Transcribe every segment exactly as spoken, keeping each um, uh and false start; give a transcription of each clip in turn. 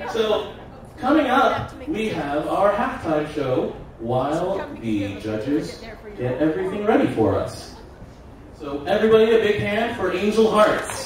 So, coming up, we have our halftime show while the judges get everything ready for us. So, everybody, a big hand for Angel Hearts.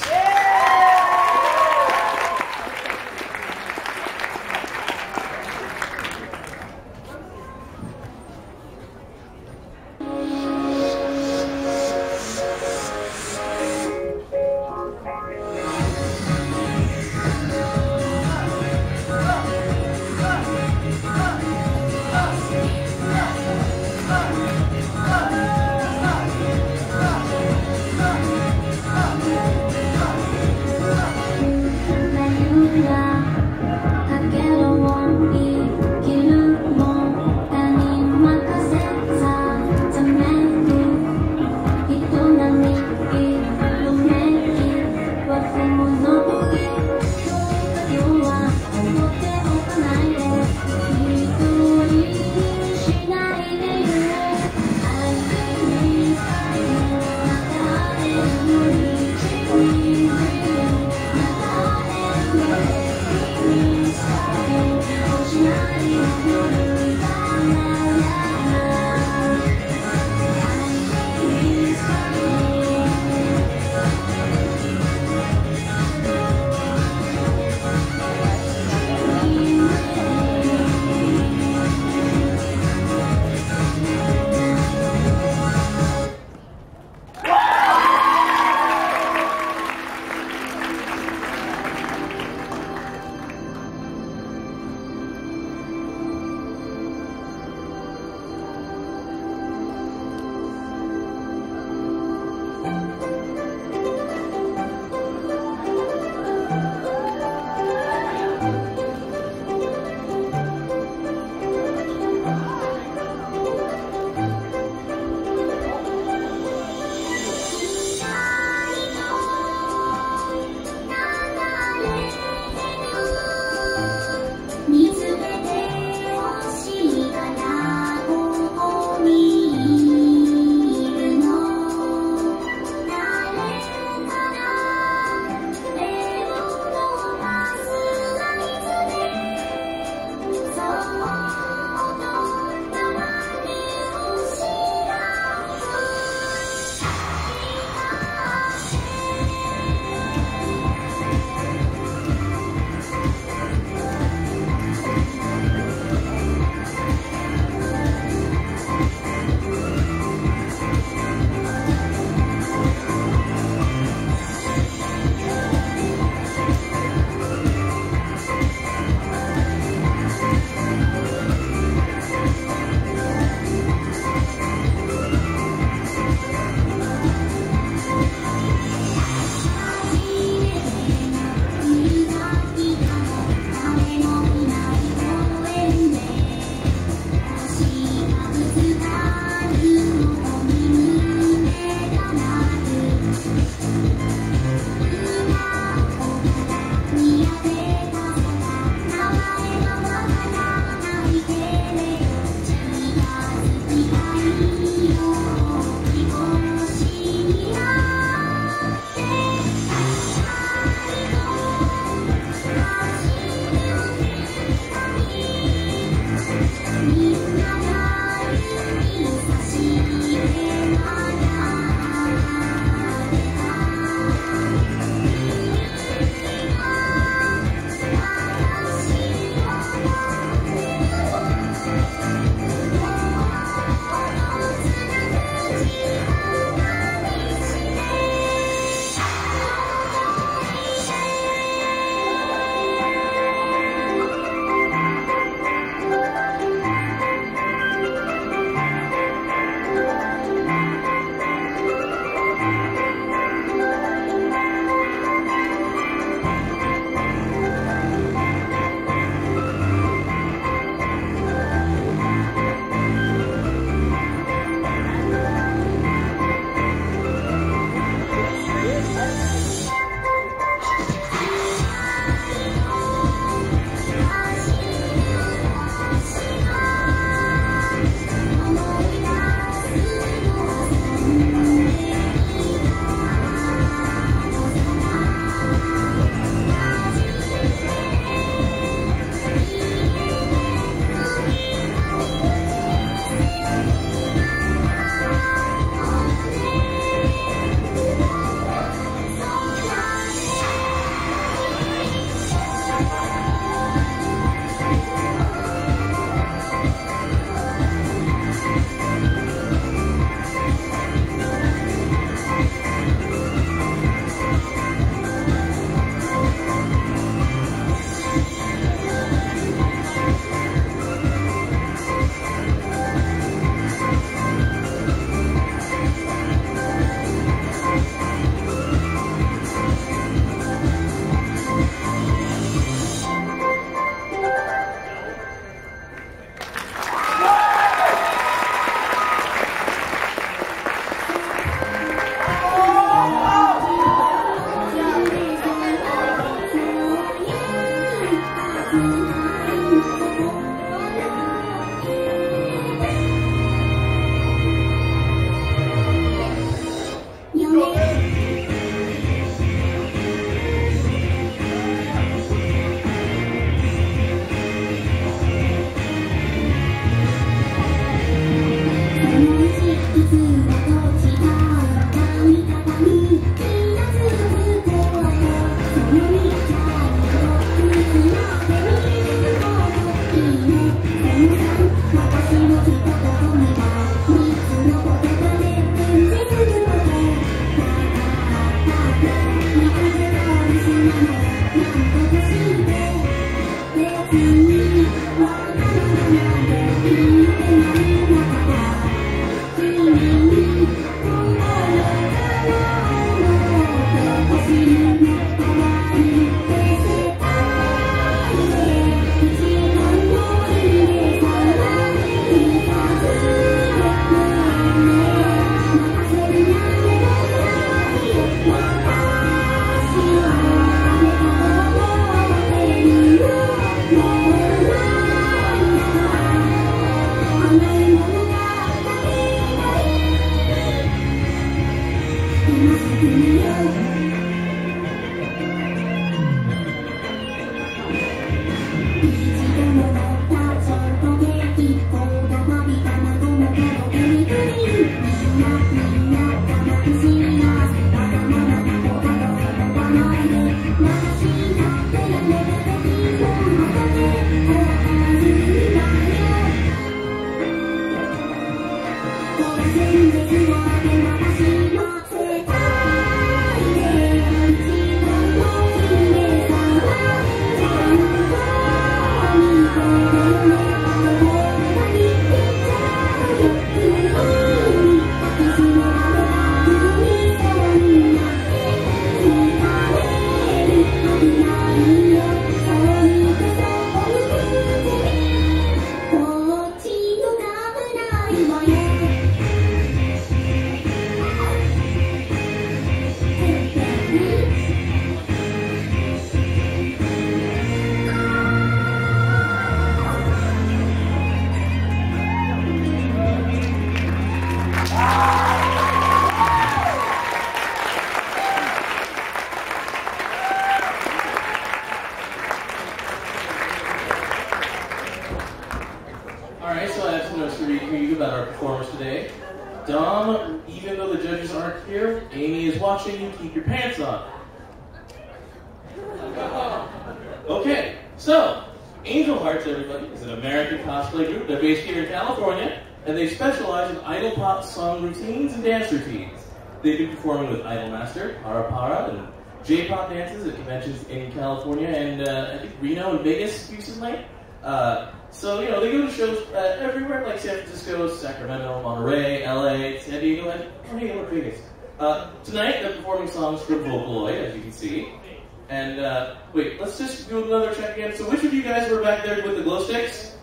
J-pop dances at conventions in California and uh, I think Reno and Vegas recently. Uh, so, you know, they go to shows uh, everywhere like San Francisco, Sacramento, Monterey, L A, San Diego, and Tornado, Vegas. Uh, tonight, they're performing songs from Vocaloid, as you can see. And, uh, wait, let's just do another check again. So which of you guys were back there with the glow sticks?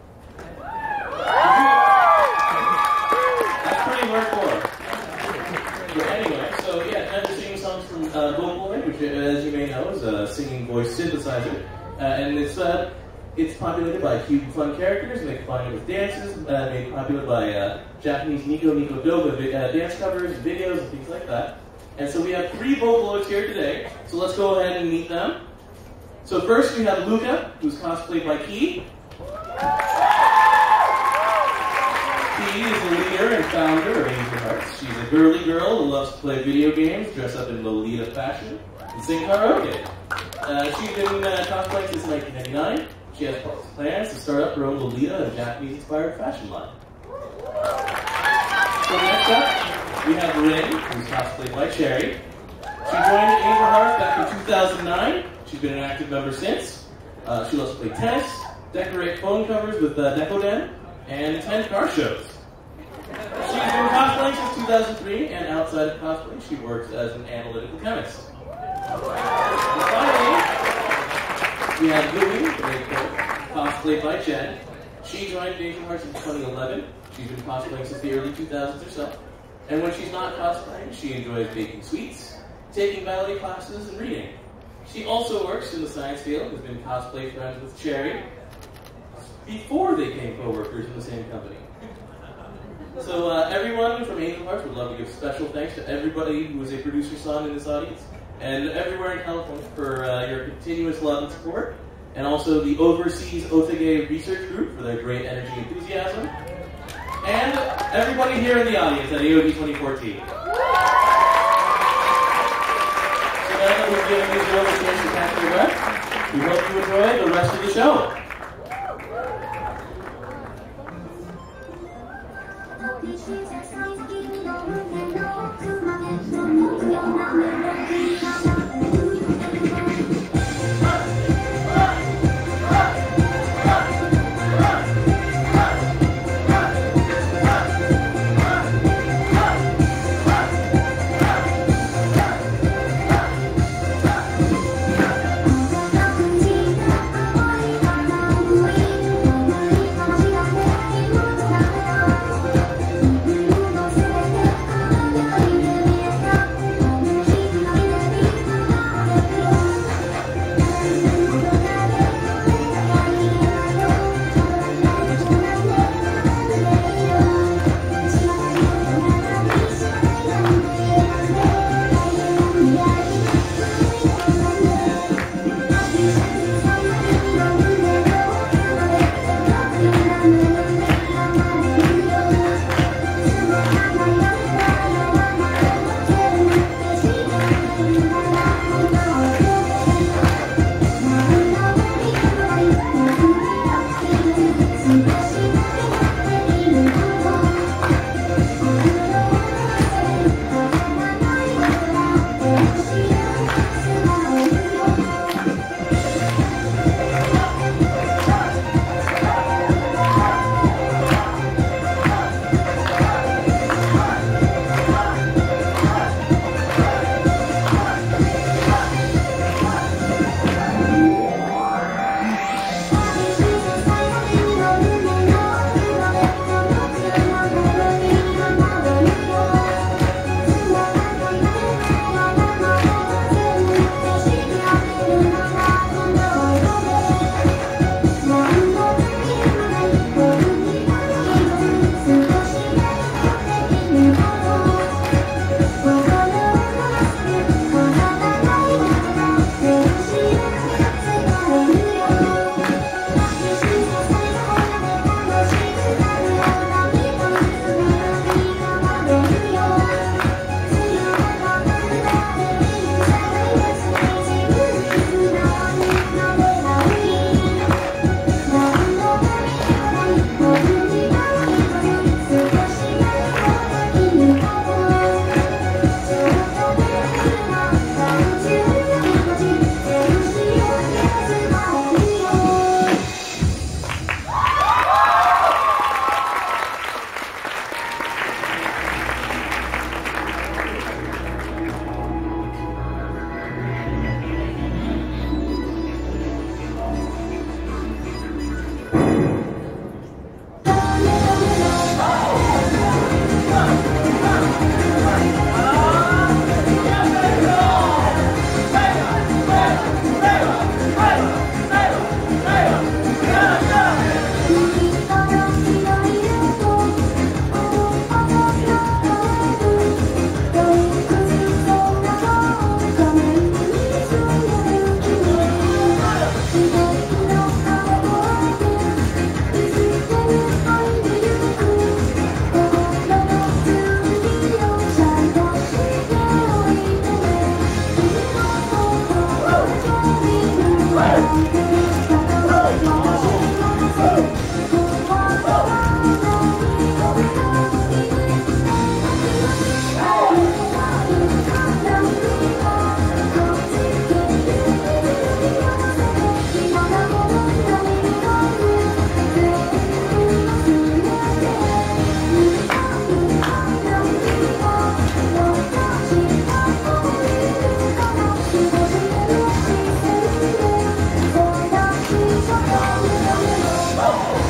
That's pretty hardcore. But anyway, so yeah, I'm just singing songs from uh, Vocaloid, which, as you may know, is a singing voice synthesizer. Uh, and it's uh, it's populated by cute and fun characters, and they combine it with dances, uh, made popular by uh, Japanese Nico Nico Doga uh, dance covers, videos, and things like that. And so we have three Vocaloids here today, so let's go ahead and meet them. So first we have Luka, who's cosplayed by Key. Key is the leader and founder of Angel Hearts. She's a girly girl who loves to play video games, dress up in Lolita fashion, and sing karaoke. Uh, she's been uh, cosplaying since nineteen ninety-nine. She has plans to start up her own Lolita and Japanese-inspired fashion line. So next up, we have Rin, who's cosplayed by Cherry. She joined Angel Hearts back in two thousand nine. She's been an active member since. Uh, she loves to play tennis, decorate phone covers with uh, Decoden, and attend car shows. She's been cosplaying since two thousand three, and outside of cosplay, she works as an analytical chemist. And finally, we have Louie, cosplayed by Jen. She joined Angel Hearts in twenty eleven. She's been cosplaying since the early two thousands herself. And when she's not cosplaying, she enjoys baking sweets, taking ballet classes, and reading. She also works in the science field, has been cosplay friends with Cherry before they became co-workers in the same company. So uh, everyone from Angel Hearts would love to give special thanks to everybody who is a producer son in this audience, and everywhere in California for uh, your continuous love and support, and also the Overseas Otage Research Group for their great energy and enthusiasm, and everybody here in the audience at A O D twenty fourteen. So now that we've given these girls a chance to catch their breath, we hope you enjoy the rest of the show. Oh!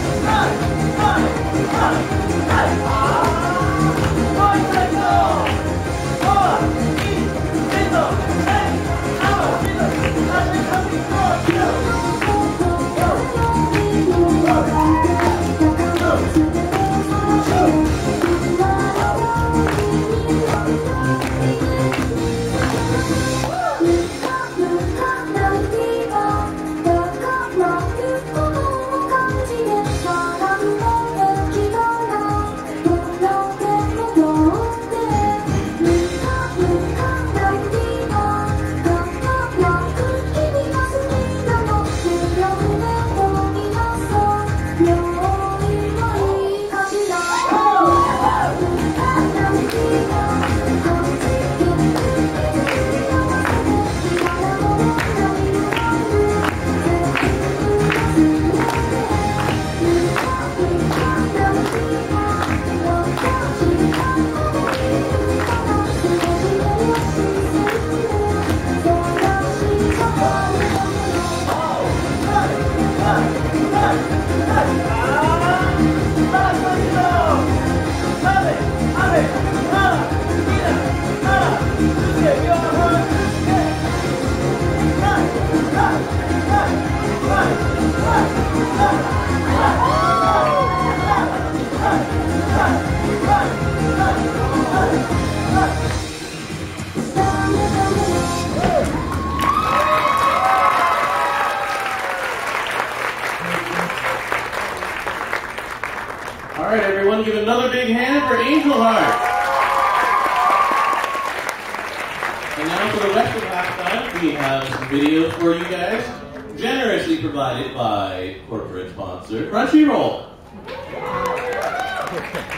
for the rest of halftime, we have some videos for you guys, generously provided by corporate sponsor Crunchyroll.